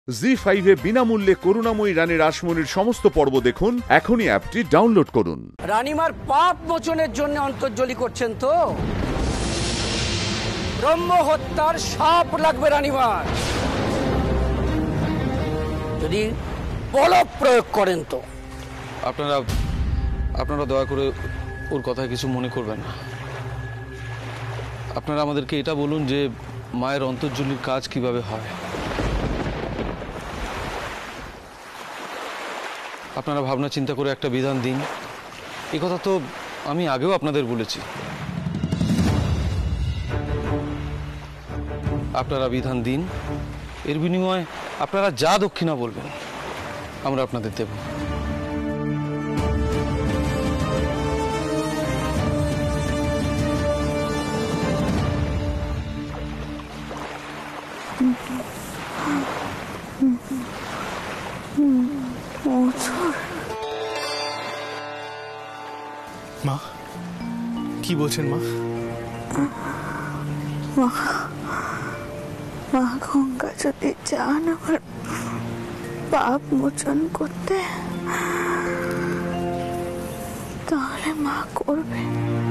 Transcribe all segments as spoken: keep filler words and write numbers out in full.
জি five এ বিনামূল্যে করুণাময়ী রানী রাসমণির সমস্ত পর্ব দেখুন এখনই অ্যাপটি ডাউনলোড করুন। রানীমার পাপ মোচনের জন্য অন্তর্জলি করছেন তো? ব্রহ্ম হত্যার শাপ লাগবে রানীমার যদি বল প্রয়োগ করেন তো। আপনারা আপনারা দয়া করে ওর কথা কিছু মনে করবেন না। আপনারা আমাদেরকে এটা বলুন যে মায়ের অন্তর্জলির কাজ কিভাবে হয়। আপনারা ভাবনা চিন্তা করে একটা বিধান দিন। এই কথা তো আমি আগেও আপনাদের বলেছি। আপনারা বিধান দিন, এর বিনিময়ে আপনারা যা দক্ষিণা বলবেন আমরা আপনাদের দেব। মা কি বলছেন মা? মা গঙ্গা যদি চান আমার পাপ মোচন করতে তাহলে মা করবে।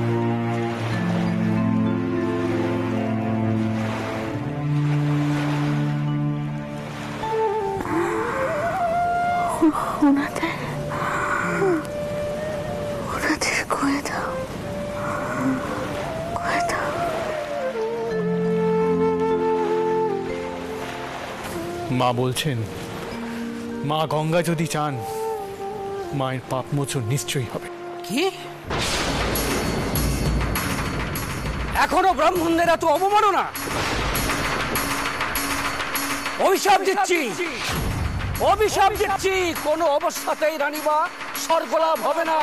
ওনাদের ওনাদের কয়ে দাও, কয়ে দাও। মা বলছেন মা গঙ্গা যদি চান মায়ের পাপ মোচন নিশ্চয়ই হবে। কি এখনো ব্রাহ্মণদের এত অবমাননা? অভিশাপ দিচ্ছি, অভিশাপ দিচ্ছি, কোনো অবস্থাতেই রানীমা স্বর্গলাভ হবে না।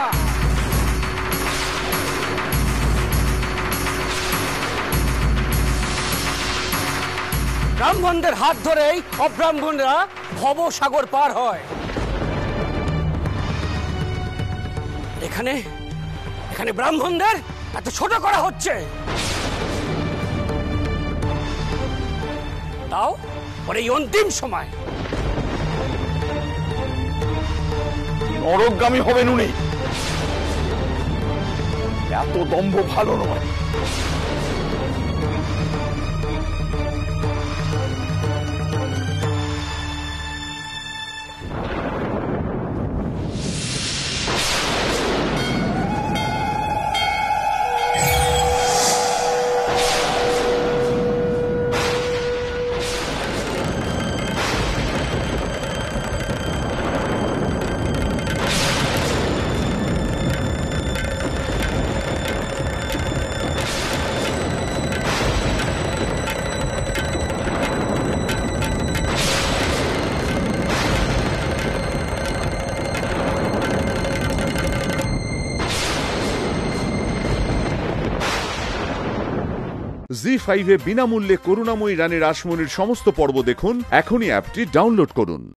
ব্রাহ্মণদের হাত ধরেই অব্রাহ্মণরা ভব সাগর পার হয়। এখানে এখানে ব্রাহ্মণদের এত ছোট করা হচ্ছে, তাও পরে এই অন্তিম সময়। নরকগামী হবেন উনি, এত দম্ভ ভালো নয়। জি ফাইভ এ বিনামূল্যে করুণাময়ী রানী রাসমণির সমস্ত পর্ব দেখুন এখনই অ্যাপটি ডাউনলোড করুন।